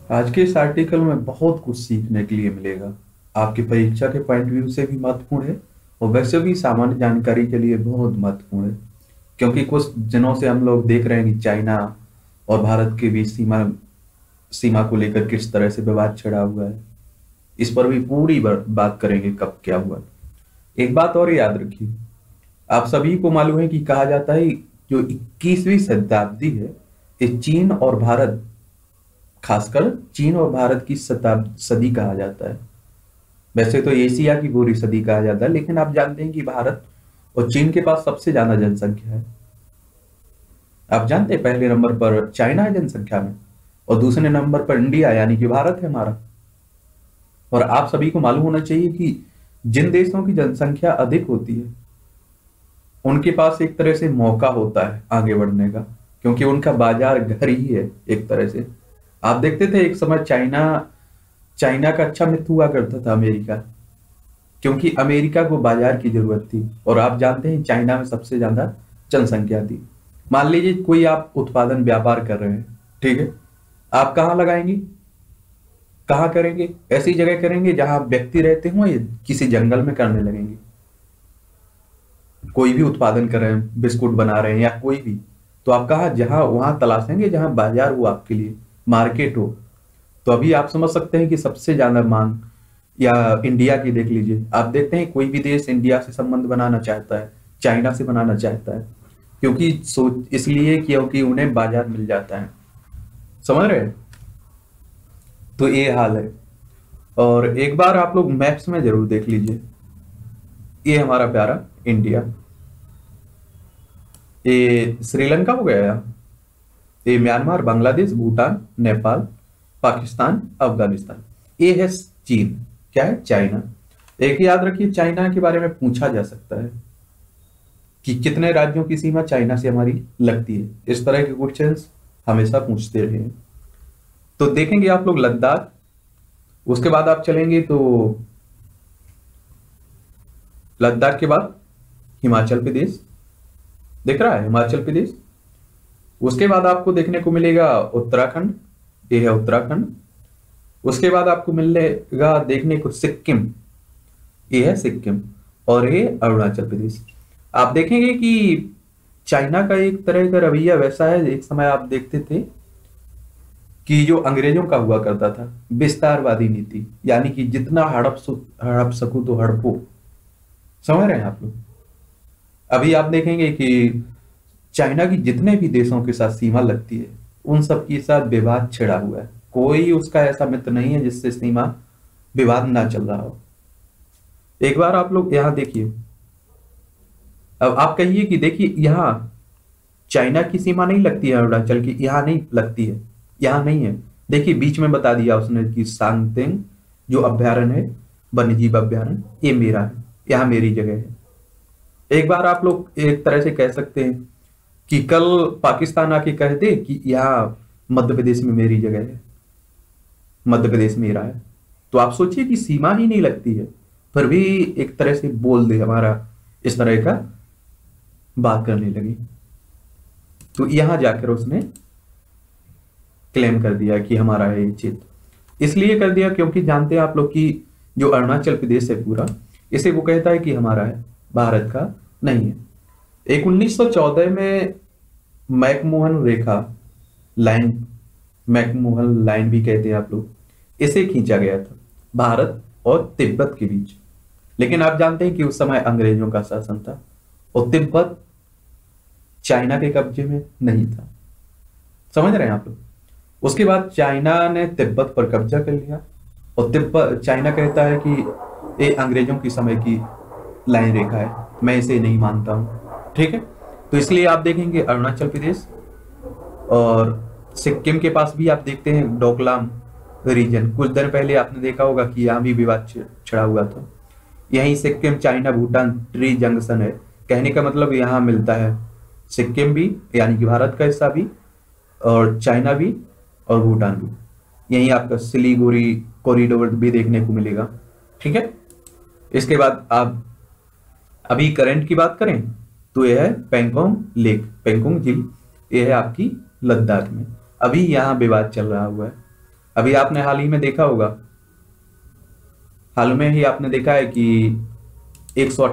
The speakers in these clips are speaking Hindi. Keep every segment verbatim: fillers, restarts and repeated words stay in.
आज के इस आर्टिकल में बहुत कुछ सीखने के लिए मिलेगा। आपकी परीक्षा के पॉइंट व्यू से भी महत्वपूर्ण है और वैसे भी सामान्य जानकारी के लिए बहुत महत्वपूर्ण है। क्योंकि कुछ दिनों से हम लोग देख रहे हैं कि चाइना और भारत के बीच सीमा सीमा को लेकर किस तरह से विवाद छिड़ा हुआ है। इस पर भी पूरी बार- बात करेंगे कब क्या हुआ। एक बात और याद रखिए, आप सभी को मालूम है कि कहा जाता है जो इक्कीसवीं शताब्दी है, ये चीन और भारत, खासकर चीन और भारत की शताब्दी सदी कहा जाता है। वैसे तो एशिया की पूरी सदी कहा जाता है, लेकिन आप जानते हैं कि भारत और चीन के पास सबसे ज्यादा जनसंख्या है। आप जानते हैं पहले नंबर पर चाइना है जनसंख्या में, और दूसरे नंबर पर इंडिया यानी कि भारत है हमारा। और आप सभी को मालूम होना चाहिए कि जिन देशों की जनसंख्या अधिक होती है उनके पास एक तरह से मौका होता है आगे बढ़ने का, क्योंकि उनका बाजार घर ही है एक तरह से। आप देखते थे एक समय चाइना चाइना का अच्छा मित्र हुआ करता था अमेरिका, क्योंकि अमेरिका को बाजार की जरूरत थी। और आप जानते हैं चाइना में सबसे ज्यादा जनसंख्या थी। मान लीजिए कोई आप उत्पादन व्यापार कर रहे हैं, ठीक है, आप कहाँ लगाएंगे, कहाँ करेंगे? ऐसी जगह करेंगे जहां व्यक्ति रहते हो, या किसी जंगल में करने लगेंगे? कोई भी उत्पादन कर रहे हैं, बिस्कुट बना रहे हैं या कोई भी, तो आप कहाँ, जहां वहां तलाशेंगे जहां बाजार हो, आपके लिए मार्केट हो। तो अभी आप समझ सकते हैं कि सबसे ज्यादा मांग, या इंडिया की देख लीजिए, आप देखते हैं कोई भी देश इंडिया से संबंध बनाना चाहता है, चाइना से बनाना चाहता है, क्योंकि सोच इसलिए क्योंकि उन्हें बाजार मिल जाता है। समझ रहे हैं? तो ये हाल है। और एक बार आप लोग मैप्स में जरूर देख लीजिए, ये हमारा प्यारा इंडिया, ये श्रीलंका हो गया, ये म्यांमार, बांग्लादेश, भूटान, नेपाल, पाकिस्तान, अफगानिस्तान, ये है चीन। क्या है? चाइना। एक याद रखिए, चाइना के बारे में पूछा जा सकता है कि कितने राज्यों की सीमा चाइना से हमारी लगती है। इस तरह के क्वेश्चंस हमेशा पूछते रहे हैं। तो देखेंगे आप लोग लद्दाख, उसके बाद आप चलेंगे तो लद्दाख के बाद हिमाचल प्रदेश, दिख रहा है हिमाचल प्रदेश। उसके बाद आपको देखने को मिलेगा उत्तराखंड, ये है उत्तराखंड। उसके बाद आपको मिलेगा देखने को सिक्किम, ये है सिक्किम। और ये अरुणाचल प्रदेश। आप देखेंगे कि चाइना का एक तरह का रवैया वैसा है, एक समय आप देखते थे कि जो अंग्रेजों का हुआ करता था विस्तारवादी नीति, यानी कि जितना हड़प सु- हड़प सकूं तो हड़पो। समझ रहे हैं आप लोग? अभी आप देखेंगे कि चाइना की जितने भी देशों के साथ सीमा लगती है उन सब के साथ विवाद छिड़ा हुआ है। कोई उसका ऐसा मित्र नहीं है जिससे सीमा विवाद ना चल रहा हो। एक बार आप लोग यहाँ देखिए, अब आप कहिए कि देखिए यहाँ चाइना की सीमा नहीं लगती है, अरुणाचल की यहाँ नहीं लगती है, यहाँ नहीं है। देखिए बीच में बता दिया उसने कि सांगतेंग जो अभ्यारण्य है, वन्य जीव अभ्यारण्य, ये मेरा है, यहाँ मेरी जगह है। एक बार आप लोग एक तरह से कह सकते हैं कि कल पाकिस्तान आके कह दे कि यहाँ मध्य प्रदेश में मेरी जगह है, मध्य प्रदेश मेरा है, तो आप सोचिए कि सीमा ही नहीं लगती है, फिर भी एक तरह से बोल दे हमारा, इस तरह का बात करने लगी। तो यहां जाकर उसने क्लेम कर दिया कि हमारा है ये क्षेत्र। इसलिए कर दिया क्योंकि जानते हैं आप लोग कि जो अरुणाचल प्रदेश है पूरा, इसे वो कहता है कि हमारा है, भारत का नहीं है। एक उन्नीस सौ चौदह में मैकमोहन रेखा लाइन, मैकमोहन लाइन भी कहते हैं आप लोग, इसे खींचा गया था भारत और तिब्बत के बीच। लेकिन आप जानते हैं कि उस समय अंग्रेजों का शासन था और तिब्बत चाइना के कब्जे में नहीं था। समझ रहे हैं आप लोग? उसके बाद चाइना ने तिब्बत पर कब्जा कर लिया, और तिब्बत, चाइना कहता है कि ये अंग्रेजों की समय की लाइन रेखा है, मैं इसे नहीं मानता हूं। ठीक है, तो इसलिए आप देखेंगे अरुणाचल प्रदेश और सिक्किम के पास भी आप देखते हैं डोकलाम रीजन। कुछ दिन पहले आपने देखा होगा कि यहाँ भी विवाद छिड़ा हुआ था। यही Sikkim China Bhutan tri junction है। कहने का मतलब यहाँ मिलता है सिक्किम भी यानी कि भारत का हिस्सा भी, और चाइना भी, और भूटान भी। यही आपका सिलीगुड़ी कॉरिडोर भी देखने को मिलेगा। ठीक है, इसके बाद आप अभी करंट की बात करें तो यह है पेंगोंग लेक, पेंगोंग झील, यह है आपकी लद्दाख में। अभी यहाँ विवाद चल रहा हुआ है। अभी आपने हाल ही में देखा होगा, हाल में ही आपने देखा है कि एक सौ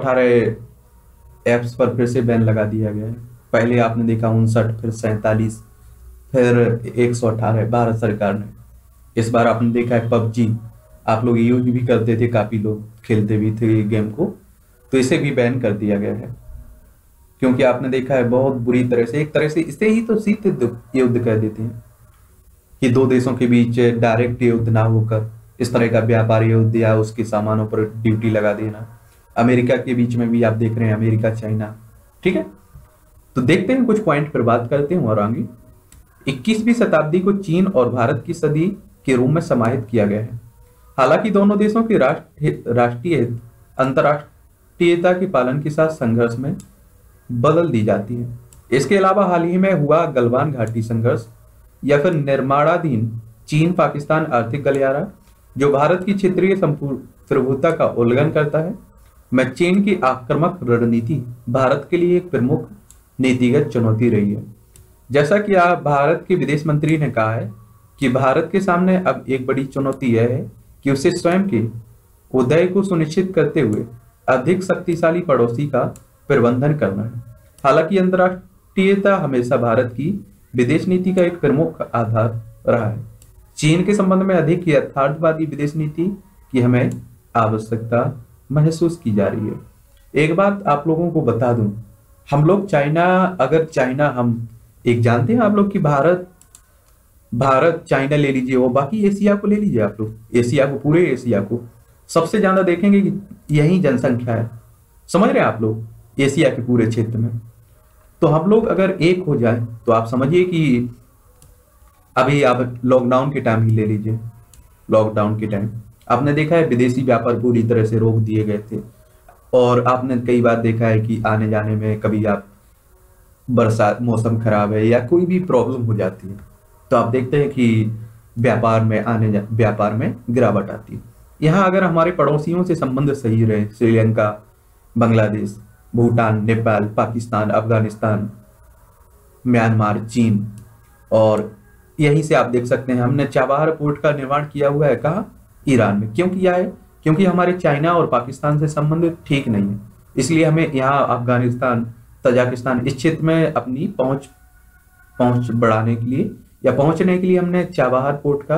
अठारह एप्स पर फिर से बैन लगा दिया गया है। पहले आपने देखा उनसठ, फिर सैंतालीस, फिर एक सौ अठारह भारत सरकार ने। इस बार आपने देखा है पबजी, आप लोग यूज भी करते थे, काफी लोग खेलते भी थे गेम को, तो इसे भी बैन कर दिया गया है। क्योंकि आपने देखा है बहुत बुरी तरह से, एक तरह से इसे ही तो शीत युद्ध कह देते हैं कि दो देशों के बीच डायरेक्ट युद्ध ना होकर इस तरह का व्यापार युद्ध या उसके सामानों पर ड्यूटी लगा देना। अमेरिका के बीच में भी आप देख रहे हैं, अमेरिका चाइना, ठीक है। तो देखते हैं कुछ पॉइंट पर बात करते हैं और आगे। इक्कीसवीं शताब्दी को चीन और भारत की सदी के रूप में समाहित किया गया है। हालांकि दोनों देशों के राष्ट्र राष्ट्रीय हित अंतरराष्ट्रीयता के पालन के साथ संघर्ष में बदल दी जाती है। इसके अलावा हाल ही में हुआ गलवान घाटी संघर्ष या फिर निर्माणाधीन चीन पाकिस्तान आर्थिक गलियारा, जो भारत की क्षेत्रीय संप्रभुता का उल्लंघन करता है, में चीन की आक्रामक रणनीति भारत के लिए एक प्रमुख नीतिगत चुनौती रही है। जैसा कि आप भारत के विदेश मंत्री ने कहा है कि भारत के सामने अब एक बड़ी चुनौती यह है कि उसे स्वयं के उदय को सुनिश्चित करते हुए अधिक शक्तिशाली पड़ोसी का प्रबंधन करना है। हालांकि अंतरराष्ट्रीयता हमेशा भारत की विदेश नीति का एक प्रमुख आधार रहा है। चीन के संबंध में अधिक यथार्थवादी विदेश नीति की हमें आवश्यकता महसूस की जा रही है। एक बात आप लोगों को बता दूं, हम लोग चाइना, अगर चाइना हम एक जानते हैं आप लोग कि भारत भारत चाइना ले लीजिए और बाकी एशिया को ले लीजिए, आप लोग एशिया को, पूरे एशिया को सबसे ज्यादा देखेंगे कि यही जनसंख्या है, समझ रहे हैं आप लोग, एशिया के पूरे क्षेत्र में। तो हम लोग अगर एक हो जाए तो आप समझिए कि अभी आप लॉकडाउन के टाइम ही ले लीजिए, लॉकडाउन के टाइम आपने देखा है विदेशी व्यापार पूरी तरह से रोक दिए गए थे, और आपने कई बार देखा है कि आने जाने में कभी आप बरसात, मौसम खराब है या कोई भी प्रॉब्लम हो जाती है तो आप देखते हैं कि व्यापार में आने व्यापार में गिरावट आती है। यहाँ अगर हमारे पड़ोसियों से संबंध सही रहे, श्रीलंका, बांग्लादेश, भूटान, नेपाल, पाकिस्तान, अफगानिस्तान, म्यांमार, चीन, और यहीं से आप देख सकते हैं हमने चाबहार पोर्ट का निर्माण किया हुआ है, कहाँ? ईरान में। क्यों किया है? क्योंकि हमारे चाइना और पाकिस्तान से संबंध ठीक नहीं है, इसलिए हमें यहाँ अफगानिस्तान, तजाकिस्तान, इस क्षेत्र में अपनी पहुंच पहुंच बढ़ाने के लिए या पहुंचने के लिए हमने चाबहार पोर्ट का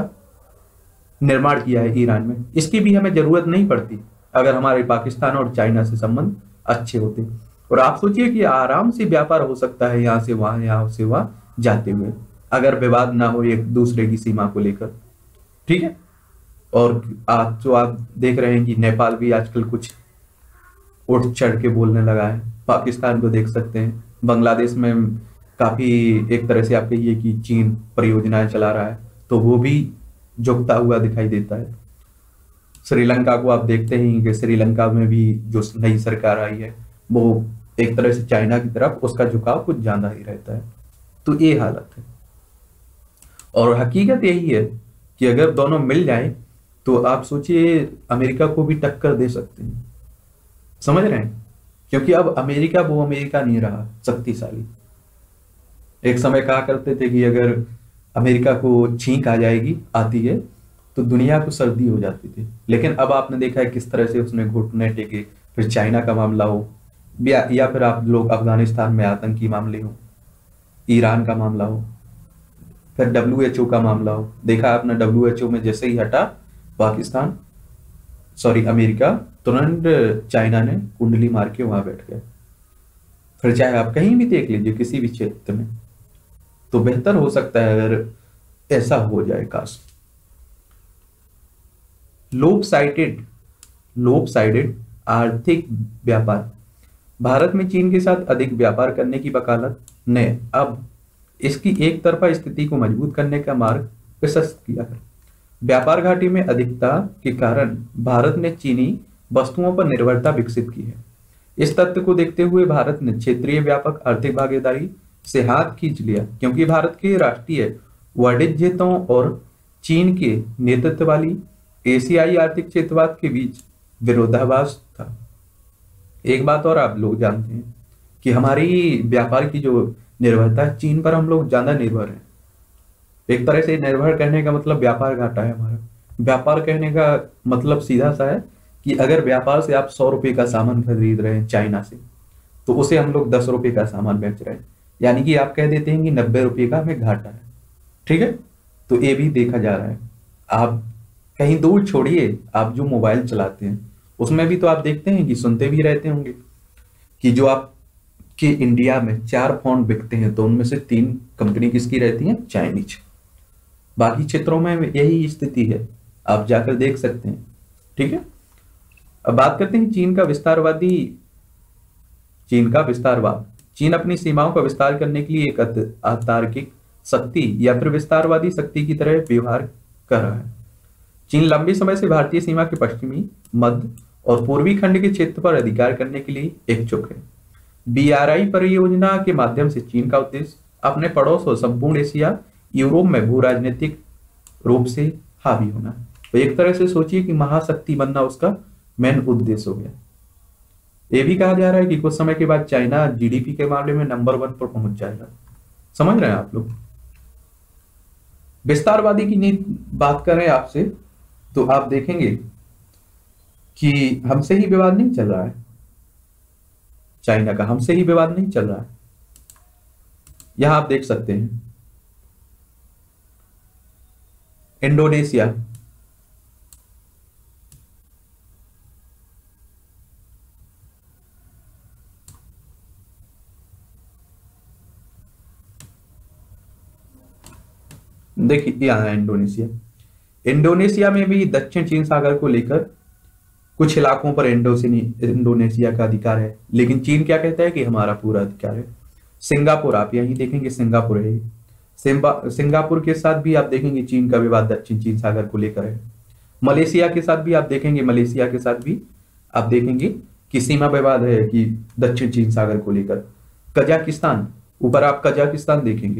निर्माण किया है ईरान में। इसकी भी हमें जरूरत नहीं पड़ती अगर हमारे पाकिस्तान और चाइना से संबंध अच्छे होते। और आप सोचिए कि आराम से व्यापार हो सकता है यहाँ से वहां, यहाँ से वहां जाते हुए, अगर विवाद ना हो एक दूसरे की सीमा को लेकर, ठीक है। और आज जो आप देख रहे हैं कि नेपाल भी आजकल कुछ उठ चढ़ के बोलने लगा है, पाकिस्तान को देख सकते हैं, बांग्लादेश में काफी एक तरह से आप कहिए कि चीन परियोजनाएं चला रहा है तो वो भी झुकता हुआ दिखाई देता है। श्रीलंका को आप देखते हैं कि श्रीलंका में भी जो नई सरकार आई है वो एक तरह से चाइना की तरफ उसका झुकाव कुछ ज्यादा ही रहता है। तो ये हालत है, और हकीकत यही है कि अगर दोनों मिल जाए तो आप सोचिए अमेरिका को भी टक्कर दे सकते हैं, समझ रहे हैं। क्योंकि अब अमेरिका वो अमेरिका नहीं रहा शक्तिशाली। एक समय कहा करते थे कि अगर अमेरिका को छींक आ जाएगी, आती है, तो दुनिया को सर्दी हो जाती थी, लेकिन अब आपने देखा है किस तरह से उसने घुटने टेके। फिर चाइना का मामला हो या, या फिर आप लोग अफगानिस्तान में आतंकी मामले हो, ईरान का मामला हो, फिर डब्ल्यू एच ओ का मामला हो। देखा आपने डब्ल्यू एच ओ में जैसे ही हटा पाकिस्तान, सॉरी अमेरिका, तुरंत चाइना ने कुंडली मार के वहां बैठ गए। फिर चाहे आप कहीं भी देख लीजिए किसी भी क्षेत्र में, तो बेहतर हो सकता है अगर ऐसा हो जाए। काश लोप साइडेड लोप साइडेड आर्थिक व्यापार, भारत में चीन के साथ अधिक व्यापार करने की वकालत ने अब इसकी एक तरफा स्थिति को मजबूत करने का मार्ग प्रशस्त किया है। व्यापार घाटी में अधिकता के कारण भारत ने चीनी वस्तुओं पर निर्भरता विकसित की है। इस तथ्य को देखते हुए भारत ने क्षेत्रीय व्यापक आर्थिक भागीदारी से हाथ खींच लिया, क्योंकि भारत के राष्ट्रीय वाणिज्यितों और चीन के नेतृत्व वाली एशियाई आर्थिक क्षेत्रवाद के बीच विरोधाभास था। एक बात और आप लोग जानते हैं कि हमारी व्यापार की जो निर्भरता है चीन पर, हम लोग ज्यादा निर्भर हैं। एक तरह से निर्भर करने का मतलब व्यापार घाटा है हमारा। व्यापार कहने का मतलब सीधा सा है कि अगर व्यापार से आप सौ रुपए का सामान खरीद रहे हैं चाइना से, तो उसे हम लोग दस रुपए का सामान बेच रहे हैं, यानी कि आप कह देते हैं कि नब्बे रुपए का हमें घाटा है। ठीक है, तो ये भी देखा जा रहा है। आप कहीं दूर छोड़िए, आप जो मोबाइल चलाते हैं उसमें भी तो आप देखते हैं कि सुनते भी रहते होंगे कि जो आप कि इंडिया में चार फोन बिकते हैं तो उनमें से तीन कंपनी किसकी रहती है? चाइनीज। बाकी क्षेत्रों में यही स्थिति है, आप जाकर देख सकते हैं। ठीक है, अब बात करते हैं चीन का विस्तारवादी चीन का विस्तारवाद। चीन अपनी सीमाओं का विस्तार करने के लिए एक अतार्किक शक्ति या फिर विस्तारवादी शक्ति की तरह व्यवहार कर रहा है। चीन लंबे समय से भारतीय सीमा के पश्चिमी, मध्य और पूर्वी खंड के क्षेत्र पर अधिकार करने के लिए इच्छुक है। बी आर आई परियोजना के माध्यम से चीन का उद्देश्य अपने पड़ोस और संपूर्ण एशिया, यूरोप में भू राजनीतिक रूप से हावी होना। तो एक तरह से सोचिए कि महाशक्ति बनना उसका मेन उद्देश्य हो गया। ये भी कहा जा रहा है कि कुछ समय के बाद चाइना जी डी पी के मामले में नंबर वन पर पहुंच जाएगा। समझ रहे हैं आप लोग? विस्तारवादी की नीति बात करें आपसे, तो आप देखेंगे कि हमसे ही विवाद नहीं चल रहा है, चाइना का हमसे ही विवाद नहीं चल रहा है। यहां आप देख सकते हैं इंडोनेशिया, देखिए यहां है इंडोनेशिया। इंडोनेशिया में भी दक्षिण चीन सागर को लेकर कुछ इलाकों पर इंडोनेशिया का अधिकार है, लेकिन चीन क्या कहता है कि हमारा पूरा अधिकार है। सिंगापुर, आप यहीं देखेंगे सिंगापुर है। सिंगापुर के साथ भी आप देखेंगे चीन का विवाद दक्षिण चीन सागर को लेकर है। मलेशिया के साथ भी आप देखेंगे मलेशिया के साथ भी आप देखेंगे कि सीमा विवाद है कि दक्षिण चीन सागर को लेकर। कजाकिस्तान, ऊपर आप कजाकिस्तान देखेंगे,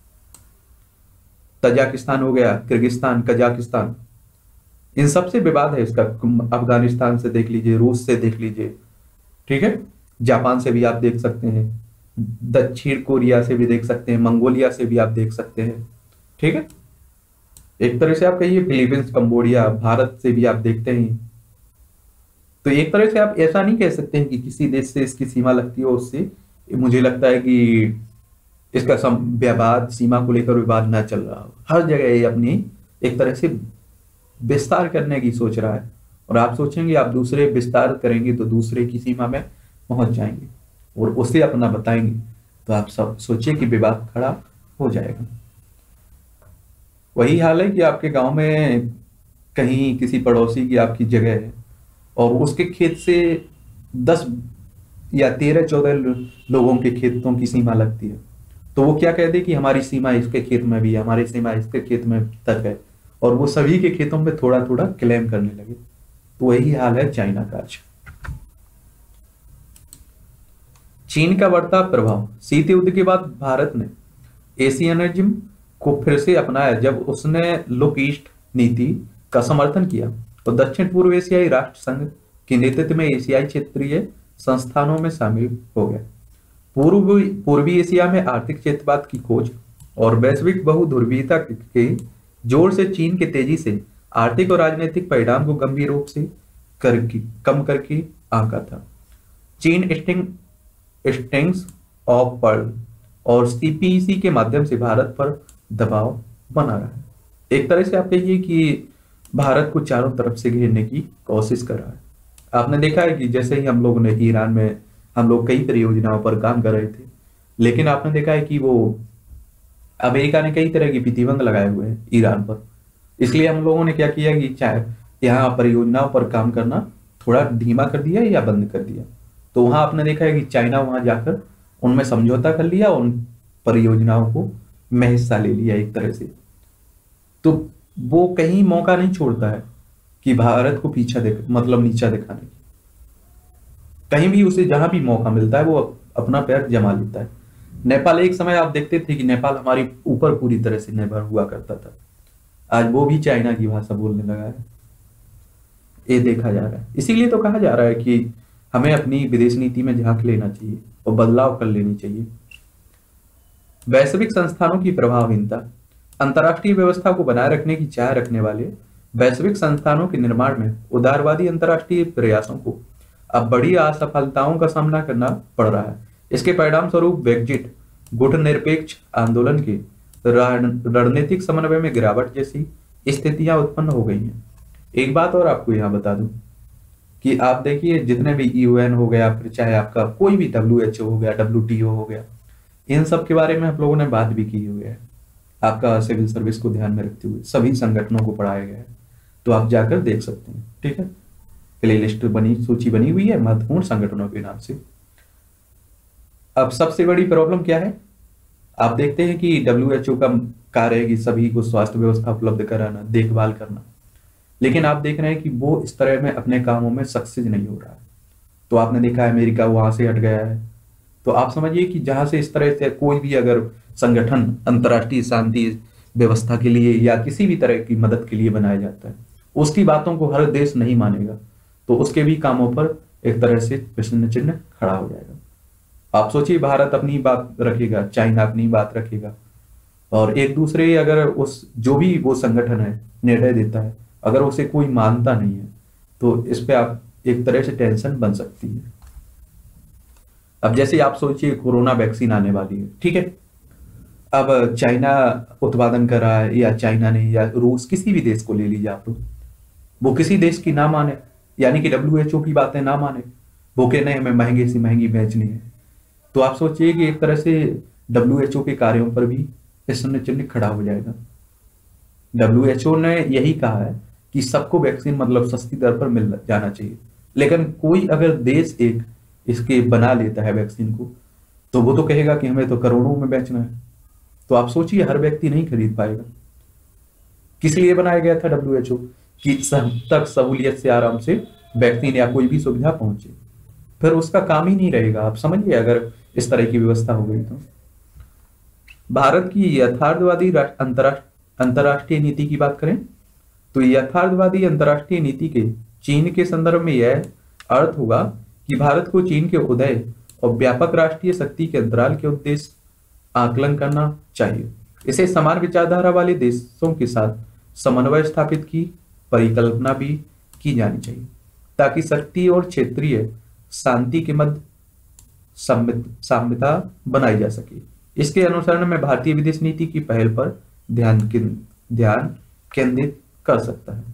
तजाकिस्तान हो गया, किर्गिस्तान, कजाकिस्तान, इन सबसे विवाद है इसका। अफगानिस्तान से देख लीजिए, रूस से देख लीजिए, ठीक है, जापान से भी आप देख सकते हैं, दक्षिण कोरिया से भी देख सकते हैं, मंगोलिया से भी आप देख सकते हैं। ठीक है, एक तरह से आप कहिए फिलीपींस, कंबोडिया, भारत से भी आप देखते हैं। तो एक तरह से आप ऐसा नहीं कह सकते हैं कि किसी देश से इसकी सीमा लगती हो उससे। मुझे लगता है कि इसका विवाद, सीमा को लेकर विवाद ना चल रहा हो। हर जगह ये अपनी एक तरह से विस्तार करने की सोच रहा है, और आप सोचेंगे आप दूसरे विस्तार करेंगे तो दूसरे की सीमा में पहुंच जाएंगे और उसे अपना बताएंगे, तो आप सब सोचिए कि विवाद खड़ा हो जाएगा। वही हाल है कि आपके गांव में कहीं किसी पड़ोसी की आपकी जगह है और उसके खेत से दस या तेरह चौदह लोगों के खेतों की सीमा लगती है, तो वो क्या कहते कि हमारी सीमा इसके खेत में भी है, हमारी सीमा इसके खेत में तक है, और वो सभी के खेतों में थोड़ा थोड़ा क्लेम करने लगे। तो वही हाल है चाइना का आज। चीन का बढ़ता प्रभाव। शीत युद्ध के बाद भारत ने एशियनिज्म को फिर से अपनाया जब उसने लुक ईस्ट नीति का समर्थन किया और दक्षिण पूर्व एशियाई राष्ट्र संघ के नेतृत्व में एशियाई क्षेत्रीय संस्थानों में शामिल हो गया। पूर्वी पूर्वी एशिया में आर्थिक क्षेत्रवाद की खोज और वैश्विक बहुध्रुवीयता के जोर से चीन के तेजी से आर्थिक और राजनीतिक परिणाम को गंभीर रूप से करके कम करके आंका था। चीन स्टिंग स्टिंग्स ऑफ पर्ल और सी पी ई सी के माध्यम से भारत पर दबाव बना रहा है। एक तरह से आप कहिए कि भारत को चारों तरफ से घेरने की कोशिश कर रहा है। आपने देखा है कि जैसे ही हम लोगों ने ईरान में हम लोग कई परियोजनाओं पर काम कर रहे थे, लेकिन आपने देखा है कि वो अमेरिका ने कई तरह की प्रतिबंध लगाए हुए हैं ईरान पर। इसलिए हम लोगों ने क्या किया कि चाहे यहाँ परियोजनाओं पर काम करना थोड़ा धीमा कर दिया या बंद कर दिया। तो वहां आपने देखा है कि चाइना वहां जाकर उनमें समझौता कर लिया, उन परियोजनाओं को में हिस्सा ले लिया एक तरह से। तो वो कहीं मौका नहीं छोड़ता है कि भारत को पीछा देख मतलब नीचा दिखाने की। कहीं भी उसे जहां भी मौका मिलता है वो अपना पैर जमा लेता है। नेपाल, एक समय आप देखते थे कि नेपाल हमारी ऊपर पूरी तरह से निर्भर हुआ करता था, आज वो भी चाइना की भाषा बोलने लगा है। ये देखा जा रहा है। इसीलिए तो कहा जा रहा है कि हमें अपनी विदेश नीति में झांक लेना चाहिए और बदलाव कर लेनी चाहिए। वैश्विक संस्थानों की प्रभावहीनता। अंतर्राष्ट्रीय व्यवस्था को बनाए रखने की चाह रखने वाले वैश्विक संस्थानों के निर्माण में उदारवादी अंतर्राष्ट्रीय प्रयासों को अब बड़ी असफलताओं का सामना करना पड़ रहा है। इसके परिणाम स्वरूप ब्रेक्जिट, गुटनिरपेक्ष आंदोलन के रणनीतिक समन्वय में गिरावट जैसी स्थितियां उत्पन्न हो गई हैं। एक बात और आपको यहाँ बता दूं कि आप देखिए जितने भी यूएन हो गया, फिर चाहे आपका कोई भी डब्ल्यू एच ओ हो गया, डब्ल्यू टी ओ हो गया, इन सब के बारे में आप लोगों ने बात भी की हुई है। आपका सिविल सर्विस को ध्यान में रखते हुए सभी संगठनों को पढ़ाया गया है, तो आप जाकर देख सकते हैं। ठीक है, प्ले लिस्ट बनी, सूची बनी हुई है महत्वपूर्ण संगठनों के नाम से। अब सबसे बड़ी प्रॉब्लम क्या है, आप देखते हैं कि डब्ल्यू एच ओ का कार्य है कि सभी को स्वास्थ्य व्यवस्था उपलब्ध कराना, देखभाल करना, लेकिन आप देख रहे हैं कि वो इस तरह में अपने कामों में सक्सेस नहीं हो रहा है। तो आपने देखा है अमेरिका वहां से हट गया है। तो आप समझिए कि जहां से इस तरह से कोई भी अगर संगठन अंतर्राष्ट्रीय शांति व्यवस्था के लिए या किसी भी तरह की मदद के लिए बनाया जाता है, उसकी बातों को हर देश नहीं मानेगा, तो उसके भी कामों पर एक तरह से प्रश्न चिन्ह खड़ा हो जाएगा। आप सोचिए, भारत अपनी बात रखेगा, चाइना अपनी बात रखेगा, और एक दूसरे अगर उस जो भी वो संगठन है निर्णय देता है, अगर उसे कोई मानता नहीं है, तो इस पे आप एक तरह से टेंशन बन सकती है। अब जैसे आप सोचिए कोरोना वैक्सीन आने वाली है, ठीक है, अब चाइना उत्पादन कर रहा है, या चाइना ने, या रूस, किसी भी देश को ले लीजिए आप लोग, वो किसी देश की ना माने, यानी कि डब्ल्यू एच ओ की बातें ना माने, वो कहने हमें महंगे से महंगी बेचनी है, तो आप सोचिए कि एक तरह से डब्ल्यू एच ओ के कार्यों पर भी प्रश्न चिन्ह खड़ा हो जाएगा। डब्ल्यू एच ओ ने यही कहा है कि सबको वैक्सीन मतलब सस्ती दर पर मिल जाना चाहिए, लेकिन कोई अगर देश एक इसके बना लेता है वैक्सीन को, तो वो तो कहेगा कि हमें तो करोड़ों में बेचना है। तो आप सोचिए हर व्यक्ति नहीं खरीद पाएगा। किस लिए बनाया गया था डब्ल्यू एच ओ, कि सब तक सहूलियत से आराम से वैक्सीन या कोई भी सुविधा पहुंचे, फिर उसका काम ही नहीं रहेगा। आप समझिए अगर इस तरह की व्यवस्था हो गई तो। भारत की यथार्थवादी अंतरराष्ट्रीय नीति की बात करें तो यथार्थवादी अंतरराष्ट्रीय नीति के चीन के संदर्भ में यह अर्थ होगा कि भारत को चीन के उदय और व्यापक राष्ट्रीय शक्ति के अंतराल के उद्देश्य आकलन करना चाहिए। इसे समान विचारधारा वाले देशों के साथ समन्वय स्थापित की परिकल्पना भी की जानी चाहिए, ताकि शक्ति और क्षेत्रीय शांति के मध्य साम्यता बनाई जा सके। इसके अनुसरण में भारतीय विदेश नीति की पहल पर ध्यान ध्यान केंद्रित कर सकता है।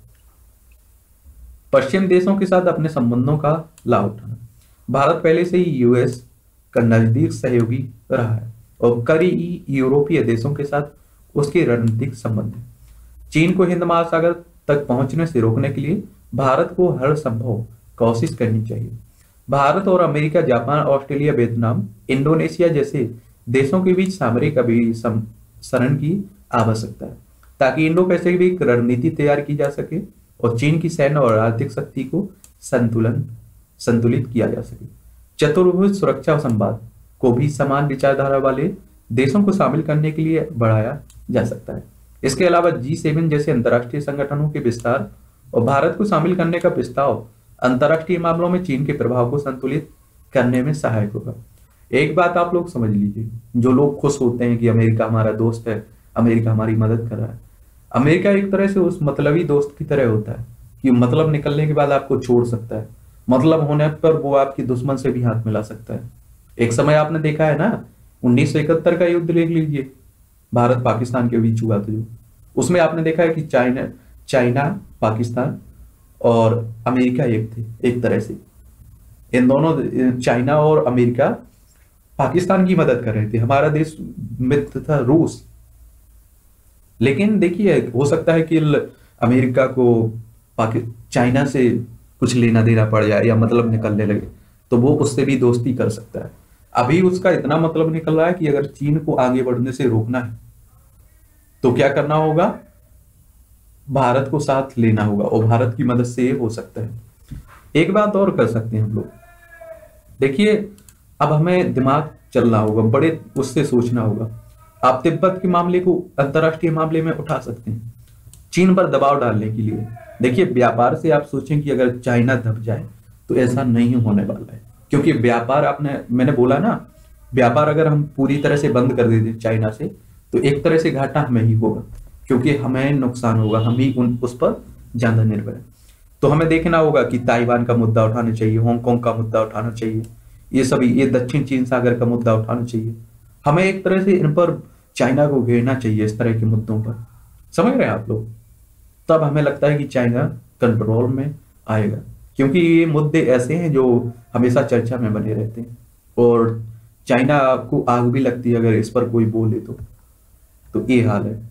पश्चिम देशों के साथ अपने संबंधों का लाभ उठाना। भारत पहले से ही यूएस का नजदीक सहयोगी रहा है और कई यूरोपीय देशों के साथ उसके रणनीतिक संबंध है। चीन को हिंद महासागर तक पहुंचने से रोकने के लिए भारत को हर संभव कोशिश करनी चाहिए। भारत और America, Japan, Australia, Vietnam, Indonesia जैसे देशों के बीच सामरिक अभिसरण की आवश्यकता है, ताकि इंडो पैसिफिक रणनीति तैयार की जा सके और चीन की सैन्य और आर्थिक शक्ति को संतुलन संतुलित किया जा सके। चतुर्भुज सुरक्षा संवाद को भी समान विचारधारा वाले देशों को शामिल करने के लिए बढ़ाया जा सकता है। इसके अलावा जी सेवन जैसे अंतर्राष्ट्रीय संगठनों के विस्तार और भारत को शामिल करने का प्रस्ताव अंतर्राष्ट्रीय मामलों में चीन के प्रभाव को संतुलित करने में सहायक होगा। एक बात आप लोग समझ लीजिए, जो लोग खुश होते हैं कि अमेरिका हमारा दोस्त है, अमेरिका हमारी मदद कर रहा है, अमेरिका एक तरह से उस मतलबी दोस्त की तरह होता है कि मतलब निकलने के बाद आपको छोड़ सकता है, मतलब होने पर वो आपकी दुश्मन से भी हाथ मिला सकता है। एक समय आपने देखा है ना, उन्नीस सौ इकहत्तर का युद्ध देख लीजिए, भारत पाकिस्तान के बीच हुआ था जो, उसमें आपने देखा है कि चाइना चाइना पाकिस्तान और अमेरिका एक थे। एक तरह से इन दोनों, चाइना और अमेरिका पाकिस्तान की मदद कर रहे थे। हमारा देश मित्र था रूस, लेकिन देखिए हो सकता है कि अमेरिका को चाइना से कुछ लेना देना पड़ जाए या मतलब निकलने लगे, तो वो उससे भी दोस्ती कर सकता है। अभी उसका इतना मतलब निकल रहा है कि अगर चीन को आगे बढ़ने से रोकना है तो क्या करना होगा, भारत को साथ लेना होगा और भारत की मदद से ये हो सकता है। एक बात और कर सकते हैं हम लोग, देखिए अब हमें दिमाग चलना होगा, बड़े उससे सोचना होगा। आप तिब्बत के मामले को अंतरराष्ट्रीय मामले में उठा सकते हैं चीन पर दबाव डालने के लिए। देखिए व्यापार से आप सोचें कि अगर चाइना दब जाए तो ऐसा नहीं होने वाला है, क्योंकि व्यापार, आपने मैंने बोला ना, व्यापार अगर हम पूरी तरह से बंद कर देते चाइना से तो एक तरह से घाटा हमें ही होगा, क्योंकि हमें नुकसान होगा, हम ही उन उस पर ज्यादा निर्भर है। तो हमें देखना होगा कि ताइवान का मुद्दा उठाना चाहिए, हांगकांग का मुद्दा उठाना चाहिए, ये सभी, ये दक्षिण चीन सागर का मुद्दा उठाना चाहिए। हमें एक तरह से इन पर चाइना को घेरना चाहिए, इस तरह के मुद्दों पर, समझ रहे हैं आप लोग। तब हमें लगता है कि चाइना कंट्रोल में आएगा, क्योंकि ये मुद्दे ऐसे हैं जो हमेशा चर्चा में बने रहते हैं, और चाइना को आग भी लगती है अगर इस पर कोई बोले तो तो ये हाल है।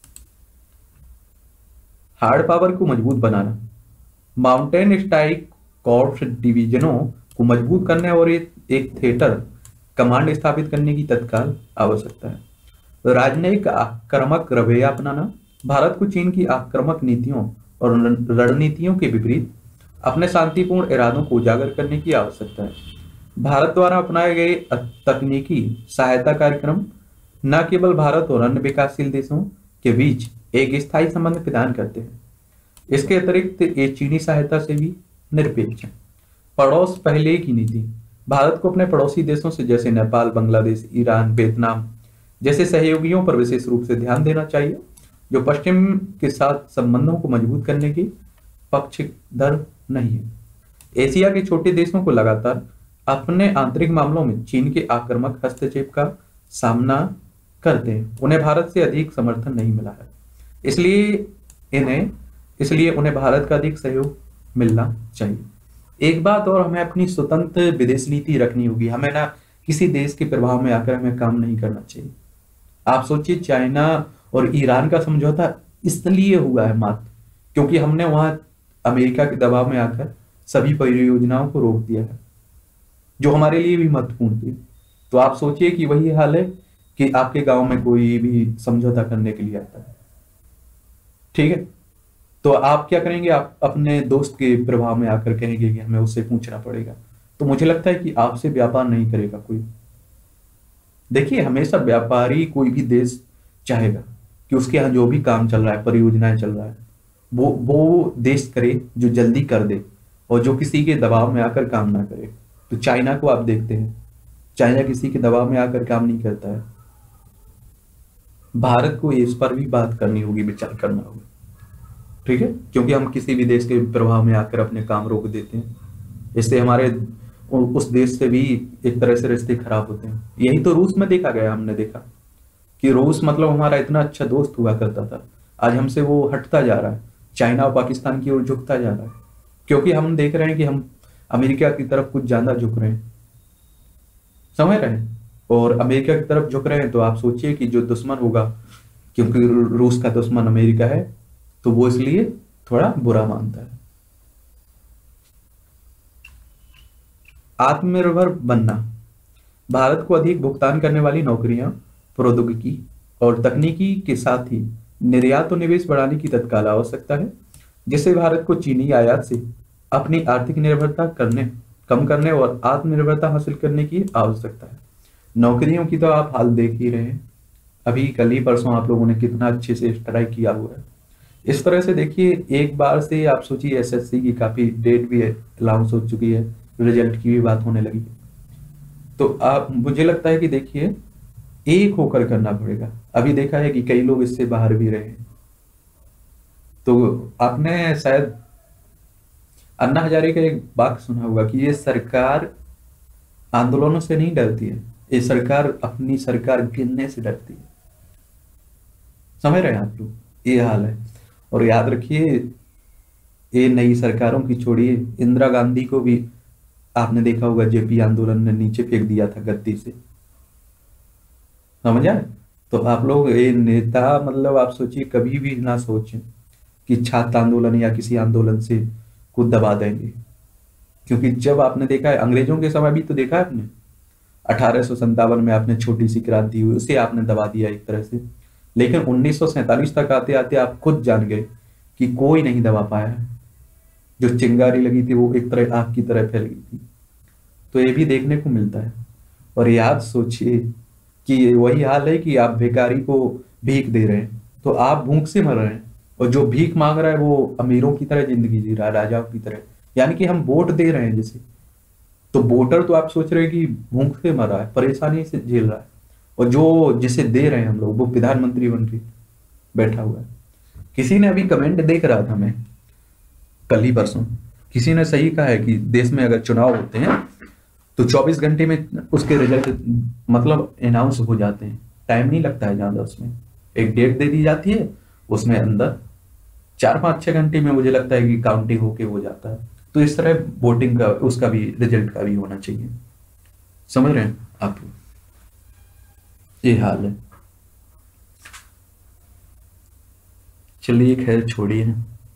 हार्ड पावर को मजबूत बनाना, माउंटेन स्ट्राइक कॉर्प्स डिवीजनों को मजबूत करने और एक, एक थिएटर कमांड स्थापित करने की तत्काल आवश्यकता है। राजनयिक आक्रामक रवैया अपनाना, भारत को चीन की आक्रामक नीतियों और रणनीतियों के विपरीत अपने शांतिपूर्ण इरादों को उजागर करने की आवश्यकता है। भारत द्वारा अपनाए गए तकनीकी सहायता कार्यक्रम न केवल भारत और अन्य विकासशील देशों के बीच एक स्थायी संबंध प्रदान करते हैं, इसके अतिरिक्त ये चीनी सहायता से भी निरपेक्ष है। पड़ोस पहले की नीति, भारत को अपने पड़ोसी देशों से जैसे नेपाल, बांग्लादेश, ईरान, वियतनाम जैसे सहयोगियों पर विशेष रूप से ध्यान देना चाहिए, जो पश्चिम के साथ संबंधों को मजबूत करने की पक्षधर नहीं है। एशिया के छोटे देशों को लगातार अपने आंतरिक मामलों में चीन के आक्रामक हस्तक्षेप का सामना करते हैं, उन्हें भारत से अधिक समर्थन नहीं मिला है, इसलिए इन्हें इसलिए उन्हें भारत का अधिक सहयोग मिलना चाहिए। एक बात और, हमें अपनी स्वतंत्र विदेश नीति रखनी होगी, हमें ना किसी देश के प्रभाव में आकर हमें काम नहीं करना चाहिए। आप सोचिए, चाइना और ईरान का समझौता इसलिए हुआ है मात्र क्योंकि हमने वहां अमेरिका के दबाव में आकर सभी परियोजनाओं को रोक दिया है, जो हमारे लिए भी महत्वपूर्ण थी। तो आप सोचिए कि वही हाल है कि आपके गांव में कोई भी समझौता करने के लिए आता है, ठीक है, तो आप क्या करेंगे? आप अपने दोस्त के प्रभाव में आकर कहेंगे कि हमें उससे पूछना पड़ेगा। तो मुझे लगता है कि आपसे व्यापार नहीं करेगा कोई। देखिए, हमेशा व्यापारी कोई भी देश चाहेगा कि उसके यहाँ जो भी काम चल रहा है, परियोजनाएं चल रहा है, वो वो देश करे जो जल्दी कर दे और जो किसी के दबाव में आकर काम ना करे। तो चाइना को आप देखते हैं, चाइना किसी के दबाव में आकर काम नहीं करता है। भारत को इस पर भी बात करनी होगी, विचार करना होगा, ठीक है, क्योंकि हम किसी भी देश के प्रभाव में आकर अपने काम रोक देते हैं, इससे हमारे उस देश से भी एक तरह से रिश्ते खराब होते हैं। यही तो रूस में देखा गया, हमने देखा कि रूस मतलब हमारा इतना अच्छा दोस्त हुआ करता था, आज हमसे वो हटता जा रहा है, चाइना और पाकिस्तान की ओर झुकता जा रहा है, क्योंकि हम देख रहे हैं कि हम अमेरिका की तरफ कुछ ज्यादा झुक रहे हैं, समझ रहे हैं, और अमेरिका की तरफ झुक रहे हैं। तो आप सोचिए कि जो दुश्मन होगा, क्योंकि रूस का दुश्मन अमेरिका है, तो वो इसलिए थोड़ा बुरा मानता है। आत्मनिर्भर बनना, भारत को अधिक भुगतान करने वाली नौकरियां, प्रौद्योगिकी और तकनीकी के साथ ही निर्यात और निवेश बढ़ाने की तत्काल आवश्यकता है, जिससे भारत को चीनी आयात से अपनी आर्थिक निर्भरता करने कम करने और आत्मनिर्भरता हासिल करने की आवश्यकता है। नौकरियों की तो आप हाल देख ही रहे हैं, अभी कल ही परसों आप लोगों ने कितना अच्छे से स्ट्राइक किया हुआ है। इस तरह से देखिए, एक बार से आप सोचिए एसएससी की काफी डेट भी अनाउंस हो चुकी है, रिजल्ट की भी बात होने लगी। तो आप, मुझे लगता है कि देखिए एक होकर करना पड़ेगा। अभी देखा है कि कई लोग इससे बाहर भी रहे हैं। तो आपने शायद अन्ना हजारे का एक बात सुना होगा कि ये सरकार आंदोलनों से नहीं डरती है, ये सरकार अपनी सरकार गिरने से डरती है। समझ रहे हैं आप लोग, ये हाल है। और याद रखिए, ये नई सरकारों की छोड़िए, इंदिरा गांधी को भी आपने देखा होगा जेपी आंदोलन ने नीचे फेंक दिया था गद्दी से, समझ आए? तो आप लोग, ये नेता मतलब आप सोचिए, कभी भी ना सोचें कि छात्र आंदोलन या किसी आंदोलन से को दबा देंगे, क्योंकि जब आपने देखा है अंग्रेजों के समय भी तो देखा है आपने, अठारह सौ संतावन में आपने छोटी सी क्रांति हुई, उसे आपने दबा दिया एक तरह से। लेकिन उन्नीस सौ सैंतालीस तक आते आते आप खुद जान गए कि कोई नहीं दबा पाया है, जो चिंगारी लगी थी वो एक तरह आग की तरह फैल गई थी। तो ये भी देखने को मिलता है। और याद सोचिए कि वही हाल है कि आप भिखारी को भीख दे रहे हैं तो आप भूख से मर रहे हैं, और जो भीख मांग रहा है वो अमीरों की तरह जिंदगी जी रहा है, राजाओं की तरह। यानी कि हम वोट दे रहे हैं जैसे, तो वोटर तो आप सोच रहे हैं कि भूख से मर रहा है, परेशानी से झेल रहा है, और जो जिसे दे रहे हैं हम लोग वो प्रधानमंत्री बन के बैठा हुआ है। किसी ने अभी कमेंट देख रहा था मैं कल ही परसों, किसी ने सही कहा है कि देश में अगर चुनाव होते हैं तो चौबीस घंटे में उसके रिजल्ट मतलब अनाउंस हो जाते हैं, टाइम नहीं लगता है ज्यादा, उसमें एक डेट दे दी जाती है, उसमें अंदर चार पाँच छह घंटे में मुझे लगता है कि काउंटिंग होके हो जाता है। तो इस तरह वोटिंग का उसका भी रिजल्ट का भी होना चाहिए, समझ रहे हैं आप लोग, ये हाल है। चलिए खैर छोड़िए।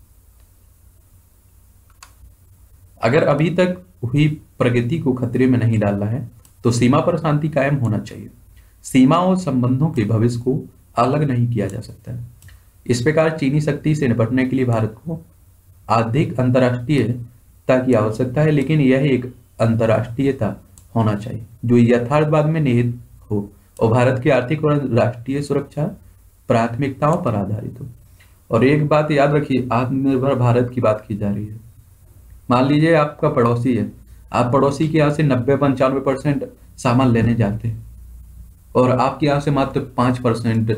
अगर अभी तक हुई प्रगति को खतरे में नहीं डालना है तो सीमा पर शांति कायम होना चाहिए। सीमा और संबंधों के भविष्य को अलग नहीं किया जा सकता है। इस प्रकार चीनी शक्ति से निपटने के लिए भारत को अधिक अंतर्राष्ट्रीयता की आवश्यकता है, लेकिन यह एक अंतर्राष्ट्रीयता होना चाहिए जो यथार्थवाद में निहित हो और भारत की आर्थिक और राष्ट्रीय सुरक्षा प्राथमिकताओं पर आधारित हो। और एक बात याद रखिए, आत्मनिर्भर भारत की बात की जा रही है। मान लीजिए आपका पड़ोसी है, आप पड़ोसी के यहाँ से नब्बे पंचानवे परसेंट सामान लेने जाते हैं और आपके यहाँ से मात्र पांच परसेंट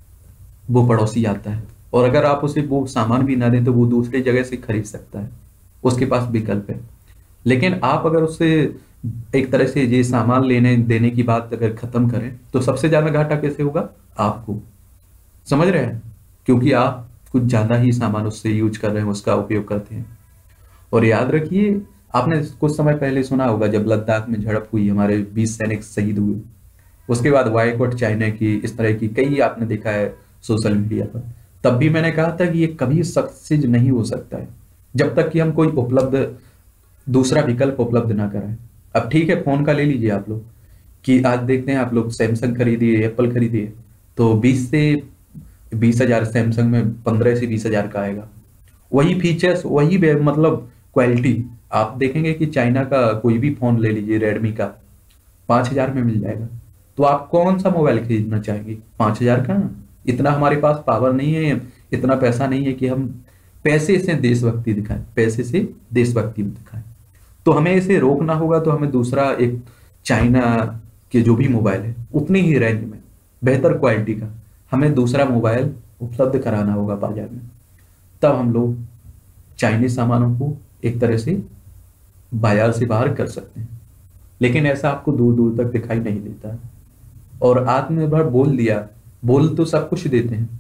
वो पड़ोसी आता है, और अगर आप उसे वो सामान भी ना दें तो वो दूसरी जगह से खरीद सकता है, उसके पास विकल्प है। लेकिन आप अगर उससे एक तरह से ये सामान लेने देने की बात अगर खत्म करें तो सबसे ज्यादा घाटा कैसे होगा आपको, समझ रहे हैं, क्योंकि आप कुछ ज्यादा ही सामान उससे यूज कर रहे हैं, उसका उपयोग करते हैं। और याद रखिए, आपने कुछ समय पहले सुना होगा जब लद्दाख में झड़प हुई, हमारे बीस सैनिक शहीद हुए, उसके बाद बायकॉट चाइना की, इस तरह की कई आपने देखा है सोशल मीडिया पर। तब भी मैंने कहा था कि ये कभी सक्सेस नहीं हो सकता है जब तक कि हम कोई उपलब्ध दूसरा विकल्प उपलब्ध ना कराएं। अब ठीक है, फोन का ले लीजिए आप लोग कि आज देखते हैं आप लोग सैमसंग खरीदिए, एप्पल खरीदिए, तो बीस से बीस हजार सैमसंग में पंद्रह से बीस हजार का आएगा, वही फीचर्स वही मतलब क्वालिटी आप देखेंगे कि चाइना का कोई भी फोन ले लीजिए, रेडमी का पांच हजार में मिल जाएगा। तो आप कौन सा मोबाइल खरीदना चाहेंगे, पांच हजार का? इतना हमारे पास पावर नहीं है, इतना पैसा नहीं है कि हम पैसे से देशभक्ति दिखाएं, पैसे से देशभक्ति दिखाएं। तो हमें इसे रोकना होगा, तो हमें दूसरा एक चाइना के जो भी मोबाइल है उतनी ही रेंज में बेहतर क्वालिटी का हमें दूसरा मोबाइल उपलब्ध कराना होगा बाजार में, तब हम लोग चाइनीज सामानों को एक तरह से बाजार से बाहर कर सकते हैं। लेकिन ऐसा आपको दूर दूर तक दिखाई नहीं देता है। और आत्मनिर्भर बोल दिया, बोल तो सब कुछ देते हैं,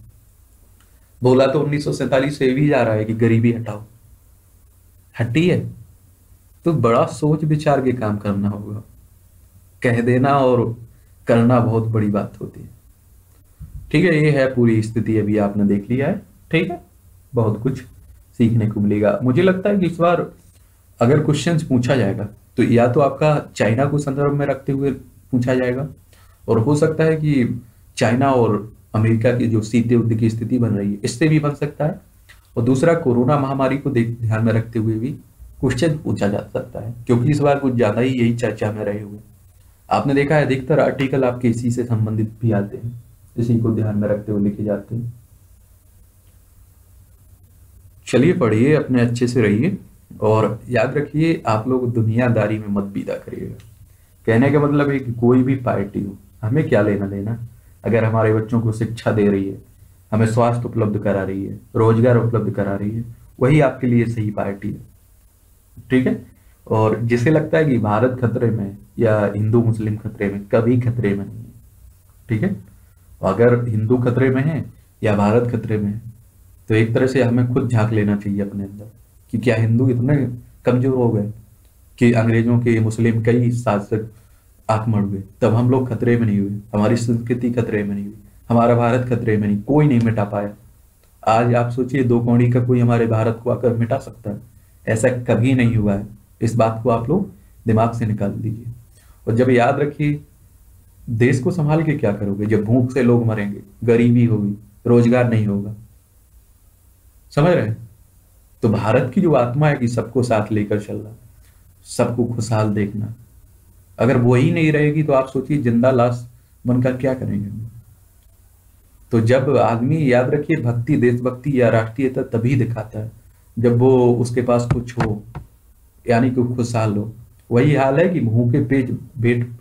बोला तो उन्नीस सौ सैतालीस से भी जा रहा है कि गरीबी हटाओ, हटी है? तो बड़ा सोच विचार के काम करना होगा, कह देना और करना बहुत बड़ी बात होती है। ठीक है, ये है पूरी स्थिति, अभी आपने देख लिया है। ठीक है, बहुत कुछ सीखने को मिलेगा। मुझे लगता है कि इस बार अगर क्वेश्चंस पूछा जाएगा तो या तो आपका चाइना को संदर्भ में रखते हुए पूछा जाएगा, और हो सकता है कि चाइना और अमेरिका की जो शीत युद्ध की स्थिति बन रही है इससे भी बन सकता है, और दूसरा कोरोना महामारी को देख ध्यान में रखते हुए भी क्वेश्चन पूछा जा सकता है, क्योंकि इस बार कुछ ज्यादा ही यही चर्चा में रहे हुए। आपने देखा है अधिकतर आर्टिकल आपके इसी से संबंधित भी आते हैं, इसी को ध्यान में रखते हुए लिखे जाते हैं। चलिए पढ़िए, अपने अच्छे से रहिए, और याद रखिए आप लोग दुनियादारी में मत विदा करिएगा। कहने का मतलब है कि कोई भी पार्टी हो, हमें क्या लेना देना, अगर हमारे बच्चों को शिक्षा दे रही है, हमें स्वास्थ्य उपलब्ध करा रही है, रोजगार उपलब्ध करा रही है, वही आपके लिए सही पार्टी है। ठीक है, और जिसे लगता है कि भारत खतरे में या हिंदू मुस्लिम खतरे में, कभी खतरे में नहीं है। ठीक है, अगर हिंदू खतरे में है या भारत खतरे में है तो एक तरह से हमें खुद झांक लेना चाहिए अपने अंदर कि क्या हिंदू इतने कमजोर हो गए कि अंग्रेजों के मुस्लिम कई शासक आंख मड़ गए, तब हम लोग खतरे में नहीं हुए, हमारी संस्कृति खतरे में नहीं हुई, हमारा भारत खतरे में नहीं, कोई नहीं मिटा पाया। आज आप सोचिए दो कौड़ी का कोई हमारे भारत को आकर मिटा सकता है? ऐसा कभी नहीं हुआ है। इस बात को आप लोग दिमाग से निकाल दीजिए। और जब याद रखिए, देश को संभाल के क्या करोगे जब भूख से लोग मरेंगे, गरीबी होगी, रोजगार नहीं होगा, समझ रहे हैं? तो भारत की जो आत्मा है कि सबको साथ लेकर चलना, सबको खुशहाल देखना, अगर वो ही नहीं रहेगी तो आप सोचिए जिंदा लाश बनकर क्या करेंगे। तो जब आदमी, याद रखिए, भक्ति, देशभक्ति या राष्ट्रीयता तभी दिखाता है जब वो उसके पास कुछ हो, यानी कि खुशहाल हो। वही हाल है कि भूखे पेट पेट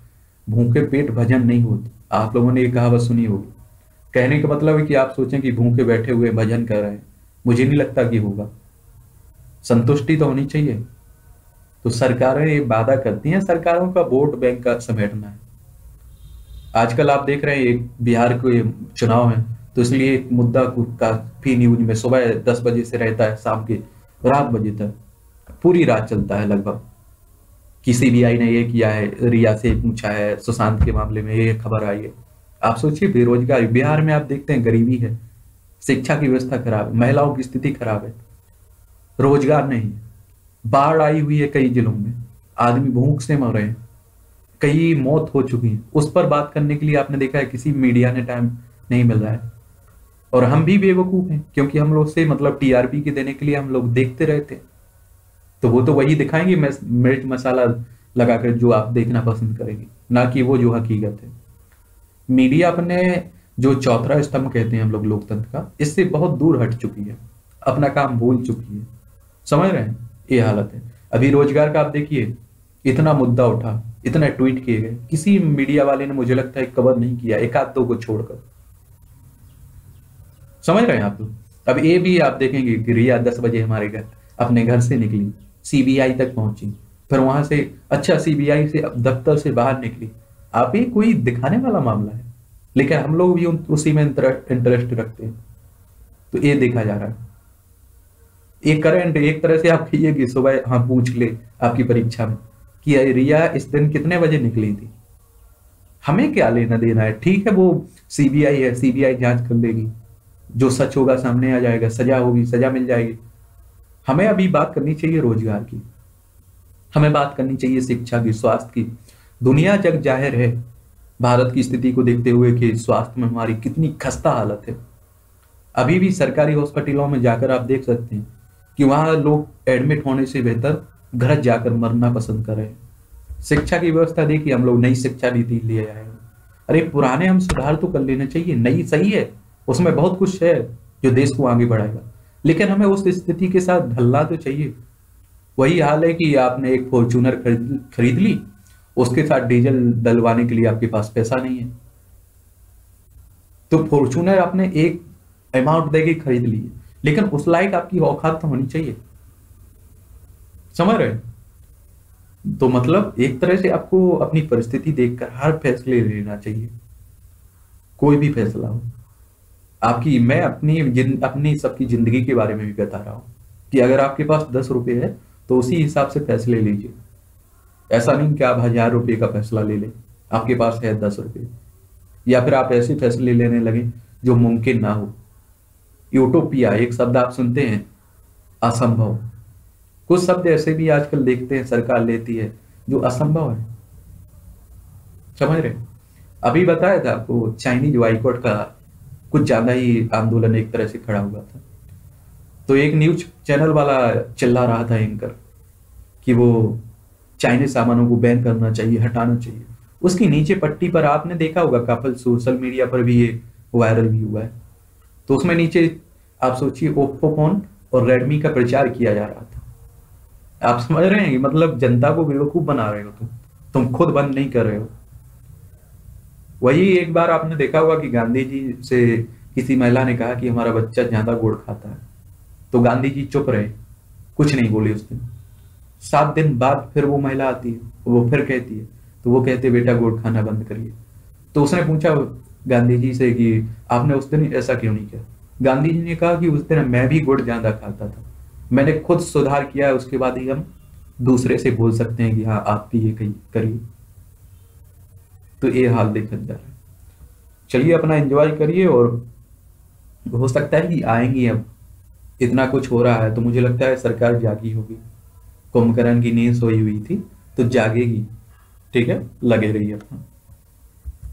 भूखे पेट भजन नहीं होते। आप लोगों ने ये कहावत सुनी होगी। कहने का मतलब है कि आप सोचें कि भूखे बैठे हुए भजन कर रहे हैं, मुझे नहीं लगता कि होगा। संतुष्टि तो होनी चाहिए। तो सरकारें ये वादा करती हैं, सरकारों का वोट बैंक का समेटना है। आजकल आप देख रहे हैं एक बिहार के चुनाव में, तो इसलिए एक मुद्दा काफी न्यूज में सुबह दस बजे से रहता है शाम के रात बजे तक, पूरी रात चलता है लगभग, कि सीबीआई ने ये किया है, रिया से पूछा है, सुशांत के मामले में ये खबर आई है। आप सोचिए, बेरोजगारी बिहार में आप देखते हैं, गरीबी है, शिक्षा की व्यवस्था खराब है, महिलाओं की स्थिति खराब है, रोजगार नहीं, बाढ़ आई हुई है कई जिलों में, आदमी भूख से मर रहे हैं, कई मौत हो चुकी है। उस पर बात करने के लिए आपने देखा है किसी मीडिया ने टाइम नहीं मिल रहा है। और हम भी बेवकूफ हैं, क्योंकि हम लोग से मतलब टीआरपी के देने के लिए हम लोग देखते रहते हैं, तो वो तो वही दिखाएंगे मिर्च मसाला लगाकर जो आप देखना पसंद करेंगे, ना कि वो जो हकीकत है। मीडिया अपने जो चौथा स्तंभ कहते हैं हम लोग लोकतंत्र का, इससे बहुत दूर हट चुकी है, अपना काम भूल चुकी है। समझ रहे हैं, ये हालत है। अभी रोजगार का आप देखिए, इतना मुद्दा उठा, इतना ट्वीट किए गए, किसी मीडिया वाले ने मुझे लगता है कवर नहीं किया, एक आध दो को छोड़कर। समझ रहे हैं आप लोग। अब ये भी आप देखेंगे कि रिया दस बजे हमारे घर अपने घर से निकली, सीबीआई तक पहुंची, फिर वहां से अच्छा सीबीआई से दफ्तर से बाहर निकली। आप ये कोई दिखाने वाला मामला है, लेकिन हम लोग भी उसी में इंटरेस्ट रखते हैं। तो ये देखा जा रहा है, एक करंट एक तरह से आप कहिए कि सुबह हाँ पूछ ले आपकी परीक्षा में कि रिया इस दिन कितने बजे निकली थी, हमें क्या लेना देना है। ठीक है, वो सीबीआई है, सीबीआई जांच कर लेगी, जो सच होगा सामने आ जाएगा, सजा होगी, सजा मिल जाएगी। हमें अभी बात करनी चाहिए रोजगार की, हमें बात करनी चाहिए शिक्षा की, स्वास्थ्य की। दुनिया जग जाहिर है भारत की स्थिति को देखते हुए कि स्वास्थ्य में हमारी कितनी खस्ता हालत है। अभी भी सरकारी हॉस्पिटलों में जाकर आप देख सकते हैं कि वहां लोग एडमिट होने से बेहतर घर जाकर मरना पसंद कर रहे हैं। शिक्षा की व्यवस्था देखिए, हम लोग नई शिक्षा नीति लिए आए हैं। अरे पुराने हम सुधार तो कर लेना चाहिए, नई सही है, उसमें बहुत कुछ है जो देश को आगे बढ़ाएगा, लेकिन हमें उस स्थिति के साथ ढलना तो चाहिए। वही हाल है कि आपने एक फॉर्च्यूनर खरीद खरीद ली, उसके साथ डीजल डलवाने के लिए आपके पास पैसा नहीं है, तो फॉर्च्यूनर आपने एक अमाउंट देके खरीद ली है, लेकिन उस लायक आपकी औकात तो होनी चाहिए। समझ रहे हैं? तो मतलब एक तरह से आपको अपनी परिस्थिति देखकर हर फैसले लेना चाहिए, कोई भी फैसला हो आपकी। मैं अपनी जिन, अपनी सबकी जिंदगी के बारे में भी बता रहा हूं कि अगर आपके पास दस रुपए है तो उसी हिसाब से फैसले लीजिए। ऐसा नहीं कि आप हजार रुपए का फैसला ले लें, आपके पास है दस रुपए, या फिर आप ऐसे फैसले लेने लगे जो मुमकिन ना हो। यूटोपिया एक शब्द आप सुनते हैं, असंभव। कुछ शब्द ऐसे भी आजकल देखते हैं सरकार लेती है जो असंभव है। समझ रहे? अभी बताया था आपको, चाइनीज बाइकआउट का कुछ ज्यादा ही आंदोलन एक तरह से खड़ा हुआ था, तो एक न्यूज चैनल वाला चिल्ला रहा था एंकर कि वो चाइनीज सामानों को बैन करना चाहिए, हटाना चाहिए। उसकी नीचे पट्टी पर आपने देखा होगा, काफी सोशल मीडिया पर भी ये वायरल भी हुआ है, तो उसमें नीचे आप सोचिए ओप्पो फोन और रेडमी का प्रचार किया जा रहा था। आप समझ रहे हैं, मतलब जनता को बेवकूफ बना रहे हो तुम तुम खुद बंद नहीं कर रहे हो। वही एक बार आपने देखा होगा कि गांधी जी से किसी महिला ने कहा कि हमारा बच्चा ज्यादा गुड़ खाता है, तो गांधी जी चुप रहे, कुछ नहीं बोले उस दिन। सात दिन बाद फिर वो महिला आती है, वो फिर कहती है, तो वो कहते बेटा गुड़ खाना बंद करिए। तो उसने पूछा गांधी जी से कि आपने उस दिन ऐसा क्यों नहीं किया। गांधी जी ने कहा कि उस दिन मैं भी गुड़ ज्यादा खाता था, मैंने खुद सुधार किया है, उसके बाद ही हम दूसरे से बोल सकते हैं कि हाँ आप भी ये करिए। तो ये हाल देखा जा रहा है। चलिए अपना एंजॉय करिए, और हो सकता है कि आएंगी, अब इतना कुछ हो रहा है तो मुझे लगता है सरकार जागी होगी। कुंभकर्ण की नींद सोई हुई थी तो जागेगी। ठीक है, लगे रहिए अपना।